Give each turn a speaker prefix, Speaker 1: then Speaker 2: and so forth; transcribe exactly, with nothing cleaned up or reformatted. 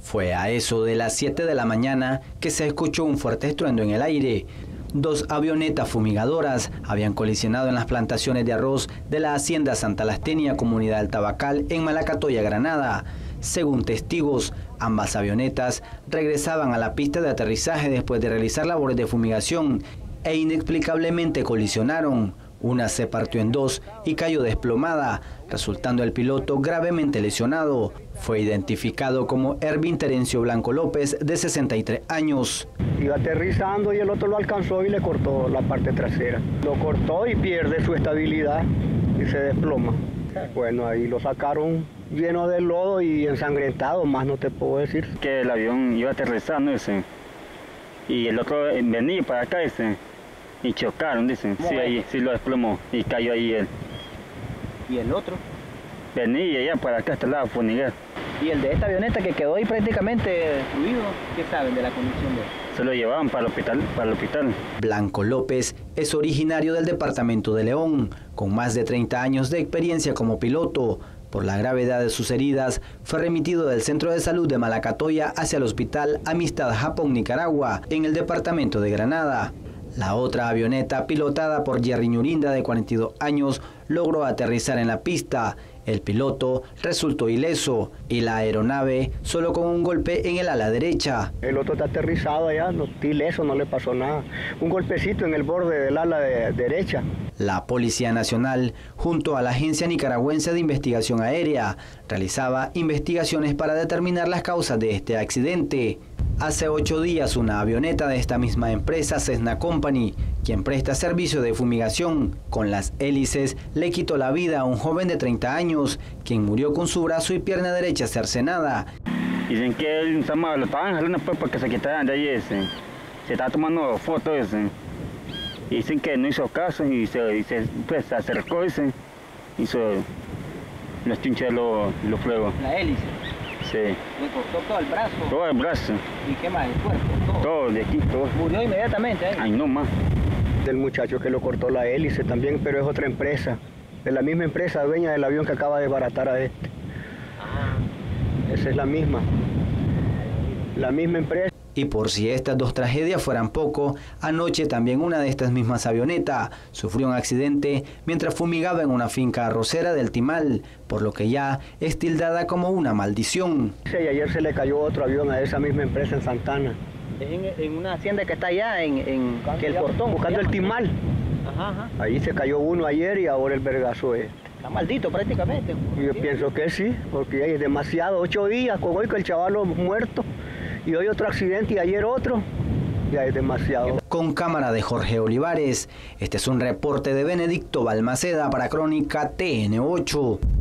Speaker 1: Fue a eso de las siete de la mañana que se escuchó un fuerte estruendo en el aire. Dos avionetas fumigadoras habían colisionado en las plantaciones de arroz de la hacienda Santa Lastenia, comunidad del Tabacal, en Malacatoya, Granada. Según testigos, ambas avionetas regresaban a la pista de aterrizaje después de realizar labores de fumigación e inexplicablemente colisionaron. Una se partió en dos y cayó desplomada, resultando el piloto gravemente lesionado. Fue identificado como Ervin Terencio Blanco López, de sesenta y tres años.
Speaker 2: Iba aterrizando y el otro lo alcanzó y le cortó la parte trasera. Lo cortó y pierde su estabilidad y se desploma. Bueno, ahí lo sacaron lleno de lodo y ensangrentado, más no te puedo decir.
Speaker 3: Que el avión iba aterrizando ese, y el otro venía para acá ese, y chocaron, dicen. Sí, ahí sí lo desplomó y cayó ahí él.
Speaker 4: ¿Y el otro?
Speaker 3: Venía ya para acá, a este lado, Funigar.
Speaker 4: ¿Y el de esta avioneta que quedó ahí prácticamente destruido? ¿Qué saben de la condición de él?
Speaker 3: Se lo llevaban para el hospital, para el hospital.
Speaker 1: Blanco López es originario del departamento de León, con más de treinta años de experiencia como piloto. Por la gravedad de sus heridas, fue remitido del Centro de Salud de Malacatoya hacia el Hospital Amistad Japón, Nicaragua, en el departamento de Granada. La otra avioneta, pilotada por Jerry Ñurinda, de cuarenta y dos años, logró aterrizar en la pista. El piloto resultó ileso y la aeronave solo con un golpe en el ala derecha.
Speaker 2: El otro está aterrizado allá, no está ileso, no le pasó nada. Un golpecito en el borde del ala de derecha.
Speaker 1: La Policía Nacional, junto a la Agencia Nicaragüense de Investigación Aérea, realizaba investigaciones para determinar las causas de este accidente. Hace ocho días, una avioneta de esta misma empresa, Cessna Company, quien presta servicio de fumigación con las hélices, le quitó la vida a un joven de treinta años, quien murió con su brazo y pierna derecha cercenada.
Speaker 3: Dicen que él lo estaban jalando pues para que se quitaran de ahí ese. Se estaba tomando fotos ese. Y dicen que no hizo caso y se, y se, pues, se acercó ese. Hizo los chinches de los lo fuegos.
Speaker 4: La hélice.
Speaker 3: Sí.
Speaker 4: Le cortó todo el brazo.
Speaker 3: Todo el brazo.
Speaker 4: ¿Y qué más? El cuerpo, todo.
Speaker 3: Todo, de aquí, todo.
Speaker 4: Murió inmediatamente, ¿eh?
Speaker 3: Ay, no más.
Speaker 2: Del muchacho que lo cortó la hélice también, pero es otra empresa. Es la misma empresa dueña del avión que acaba de desbaratar a este. Ah. Esa es la misma. La misma empresa.
Speaker 1: Y por si estas dos tragedias fueran poco, anoche también una de estas mismas avionetas sufrió un accidente mientras fumigaba en una finca arrocera del Timal, por lo que ya es tildada como una maldición.
Speaker 2: Sí, y ayer se le cayó otro avión a esa misma empresa en Santana.
Speaker 4: Es en, en una hacienda que está allá, en, en que el portón.
Speaker 2: Buscando el Timal.
Speaker 4: Ajá, ajá.
Speaker 2: Ahí se cayó uno ayer y ahora el vergazo es.
Speaker 4: Está maldito prácticamente.
Speaker 2: Yo pienso que sí, porque hay demasiado, ocho días con hoy que el chaval muerto. Y hoy otro accidente y ayer otro, ya es demasiado.
Speaker 1: Con cámara de Jorge Olivares, este es un reporte de Benedicto Balmaceda para Crónica T N ocho.